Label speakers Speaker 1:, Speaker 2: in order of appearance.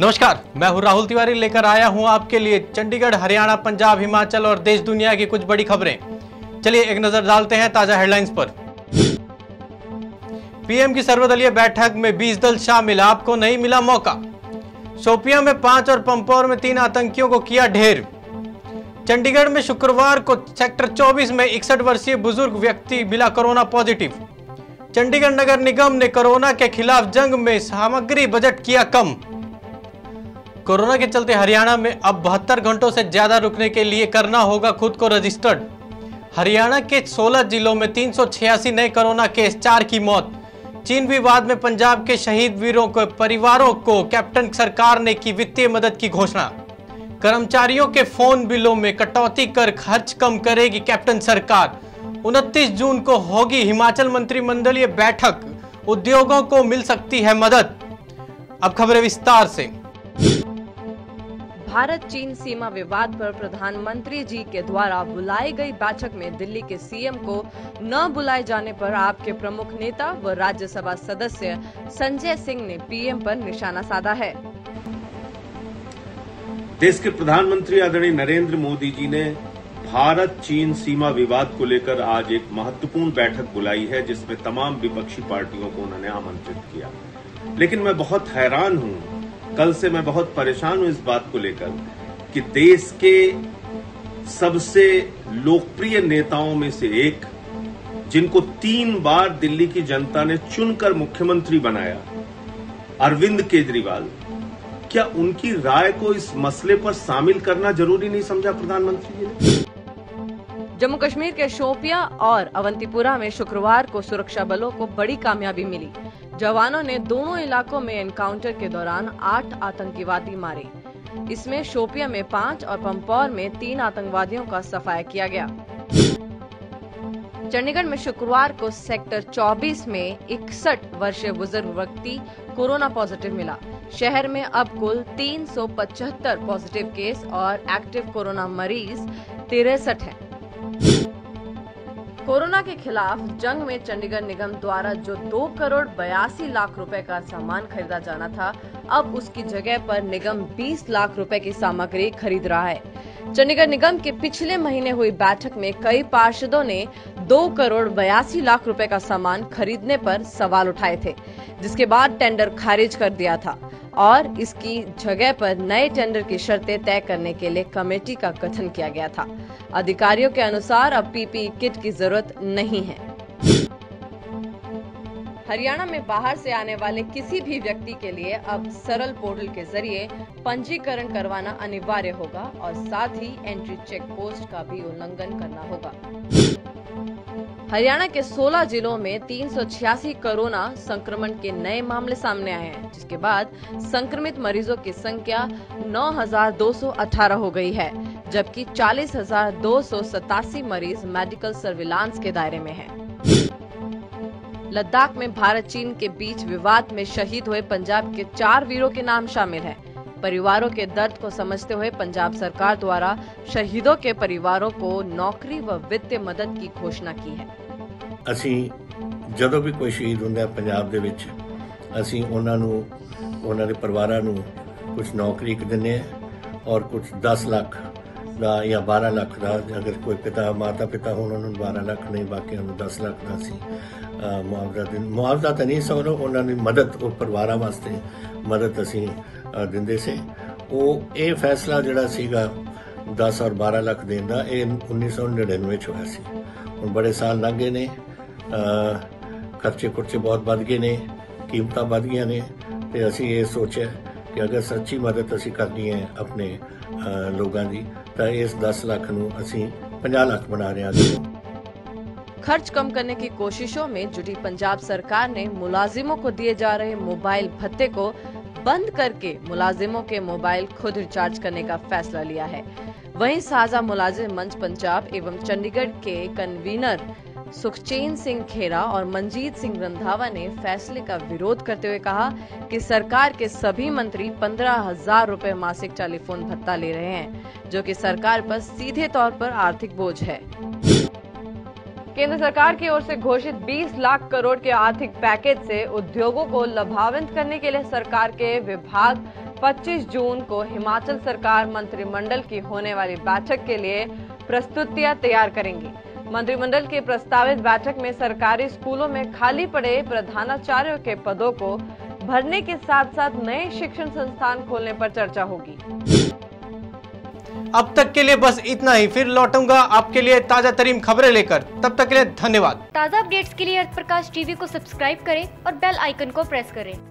Speaker 1: नमस्कार, मैं हूं राहुल तिवारी, लेकर आया हूं आपके लिए चंडीगढ़, हरियाणा, पंजाब, हिमाचल और देश दुनिया की कुछ बड़ी खबरें। चलिए एक नजर डालते हैं ताजा हेडलाइंस पर। पीएम की सर्वदलीय बैठक में 20 दल शामिल, आपको नहीं मिला मौका। शोपियां में 5 और पंपोर में 3 आतंकियों को किया ढेर। चंडीगढ़ में शुक्रवार को सेक्टर 24 में 61 वर्षीय बुजुर्ग व्यक्ति मिला कोरोना पॉजिटिव। चंडीगढ़ नगर निगम ने कोरोना के खिलाफ जंग में सामग्री बजट किया कम। कोरोना के चलते हरियाणा में अब 72 घंटों से ज्यादा रुकने के लिए करना होगा खुद को रजिस्टर्ड। हरियाणा के 16 जिलों में 386 नए कोरोना केस, 4 की मौत। चीन विवाद में पंजाब के शहीद वीरों के परिवारों को कैप्टन सरकार ने की वित्तीय मदद की घोषणा। कर्मचारियों के फोन बिलों में कटौती कर खर्च कम करेगी कैप्टन सरकार। 29 जून को होगी हिमाचल मंत्रिमंडलीय बैठक, उद्योगों को मिल सकती है मदद। अब खबरें विस्तार से।
Speaker 2: भारत चीन सीमा विवाद पर प्रधानमंत्री जी के द्वारा बुलाई गई बैठक में दिल्ली के सीएम को न बुलाए जाने पर आपके प्रमुख नेता व राज्यसभा सदस्य संजय सिंह ने पीएम पर निशाना साधा है।
Speaker 3: देश के प्रधानमंत्री आदरणीय नरेंद्र मोदी जी ने भारत चीन सीमा विवाद को लेकर आज एक महत्वपूर्ण बैठक बुलाई है, जिसमें तमाम विपक्षी पार्टियों को उन्होंने आमंत्रित किया। लेकिन मैं बहुत हैरान हूं, कल से मैं बहुत परेशान हूं इस बात को लेकर कि देश के सबसे लोकप्रिय नेताओं में से एक, जिनको 3 बार दिल्ली की जनता ने चुनकर मुख्यमंत्री बनाया, अरविंद केजरीवाल, क्या उनकी राय को इस मसले पर शामिल करना जरूरी नहीं समझा प्रधानमंत्री जी ने?
Speaker 2: जम्मू कश्मीर के शोपियां और अवंतीपुरा में शुक्रवार को सुरक्षा बलों को बड़ी कामयाबी मिली। जवानों ने दोनों इलाकों में एनकाउंटर के दौरान 8 आतंकवादी मारे। इसमें शोपियां में 5 और पंपोर में 3 आतंकवादियों का सफाया किया गया। चंडीगढ़ में शुक्रवार को सेक्टर 24 में 61 वर्षीय बुजुर्ग व्यक्ति कोरोना पॉजिटिव मिला। शहर में अब कुल 375 पॉजिटिव केस और एक्टिव कोरोना मरीज 63 हैं। कोरोना के खिलाफ जंग में चंडीगढ़ निगम द्वारा जो 2 करोड़ 82 लाख रुपए का सामान खरीदा जाना था, अब उसकी जगह पर निगम 20 लाख रुपए की सामग्री खरीद रहा है। चंडीगढ़ निगम के पिछले महीने हुई बैठक में कई पार्षदों ने 2 करोड़ 82 लाख रुपए का सामान खरीदने पर सवाल उठाए थे, जिसके बाद टेंडर खारिज कर दिया था और इसकी जगह पर नए टेंडर की शर्तें तय करने के लिए कमेटी का गठन किया गया था। अधिकारियों के अनुसार अब पीपीई किट की जरूरत नहीं है। हरियाणा में बाहर से आने वाले किसी भी व्यक्ति के लिए अब सरल पोर्टल के जरिए पंजीकरण करवाना अनिवार्य होगा और साथ ही एंट्री चेक पोस्ट का भी उल्लंघन करना होगा। हरियाणा के 16 जिलों में 386 कोरोना संक्रमण के नए मामले सामने आए हैं, जिसके बाद संक्रमित मरीजों की संख्या 9,218 हो गई है, जबकि 40,287 मरीज मेडिकल सर्विलांस के दायरे में हैं। लद्दाख में भारत चीन के बीच विवाद में शहीद हुए पंजाब के 4 वीरों के नाम शामिल हैं। परिवारों के दर्द को समझते हुए पंजाब सरकार द्वारा शहीदों के परिवारों को नौकरी व वित्तीय मदद की घोषणा की है।
Speaker 4: ਅਸੀਂ ਜਦੋਂ ਵੀ ਕੋਈ ਸ਼ਹੀਦ ਹੁੰਦਾ ਪੰਜਾਬ ਦੇ ਵਿੱਚ, ਅਸੀਂ ਉਹਨਾਂ ਦੇ ਪਰਿਵਾਰਾਂ ਨੂੰ ਕੁਝ ਨੌਕਰੀ ਦਿੰਦੇ ਆ ਔਰ ਕੁਝ 10 ਲੱਖ ਦਾ ਜਾਂ 12 ਲੱਖ ਦਾ, ਅਗਰ ਕੋਈ ਮਾਤਾ ਪਿਤਾ ਹੋਣ ਉਹਨਾਂ ਨੂੰ 12 ਲੱਖ ਨਹੀਂ, ਬਾਕੀਆਂ ਨੂੰ 10 ਲੱਖ ਦਾ ਅਸੀਂ ਮੁਆਵਜ਼ਾ ਤਾਂ ਨਹੀਂ ਸਗੋਂ ਉਹਨਾਂ ਦੀ ਮਦਦ, ਉਹ ਪਰਿਵਾਰਾਂ ਵਾਸਤੇ ਮਦਦ ਅਸੀਂ ਦਿੰਦੇ ਸੀ। ਇਹ ਫੈਸਲਾ ਜਿਹੜਾ ਸੀਗਾ 10 ਔਰ 12 ਲੱਖ ਦੇਣ ਦਾ, ਇਹ 1999 ਚ ਹੋਇਆ ਸੀ। ਹੁਣ ਬੜੇ ਸਾਲ ਲੰਘ ਗਏ ਨੇ, ਖਰਚੇ ਖੁਰਚੇ ਬਹੁਤ ਵੱਧ ਗਏ ਨੇ, ਕੀਮਤਾਂ ਵੱਧ ਗਈਆਂ ਨੇ, ਤੇ ਅਸੀਂ ਇਹ ਸੋਚਿਆ ਕਿ ਅਗਰ ਸੱਚੀ ਮਦਦ ਅਸੀਂ ਕਰਨੀ ਹੈ ਆਪਣੇ ਲੋਕਾਂ ਦੀ, ਤਾਂ ਇਸ 10 ਲੱਖ ਨੂੰ ਅਸੀਂ 50 ਲੱਖ ਬਣਾ ਰਹੇ ਹਾਂ।
Speaker 2: खर्च कम करने की कोशिशों में जुटी पंजाब सरकार ने मुलाजिमों को दिए जा रहे मोबाइल भत्ते को बंद करके मुलाजिमों के मोबाइल खुद रिचार्ज करने का फैसला लिया है। वहीं साझा मुलाजिम मंच पंजाब एवं चंडीगढ़ के कन्वीनर सुखचैन सिंह खेरा और मंजीत सिंह रंधावा ने फैसले का विरोध करते हुए कहा कि सरकार के सभी मंत्री 15,000 रुपए मासिक टेलीफोन भत्ता ले रहे हैं, जो कि सरकार पर सीधे तौर पर आर्थिक बोझ है। केंद्र सरकार की ओर से घोषित 20 लाख करोड़ के आर्थिक पैकेज से उद्योगों को लाभान्वित करने के लिए सरकार के विभाग 25 जून को हिमाचल सरकार मंत्रिमंडल की होने वाली बैठक के लिए प्रस्तुतियां तैयार करेंगी। मंत्रिमंडल की प्रस्तावित बैठक में सरकारी स्कूलों में खाली पड़े प्रधानाचार्यों के पदों को भरने के साथ साथ नए शिक्षण संस्थान खोलने पर चर्चा होगी।
Speaker 1: अब तक के लिए बस इतना ही, फिर लौटूंगा आपके लिए ताजा तरीन खबरें लेकर। तब तक के लिए धन्यवाद।
Speaker 5: ताज़ा अपडेट्स के लिए अर्थ प्रकाश टीवी को सब्सक्राइब करें और बेल आइकन को प्रेस करें।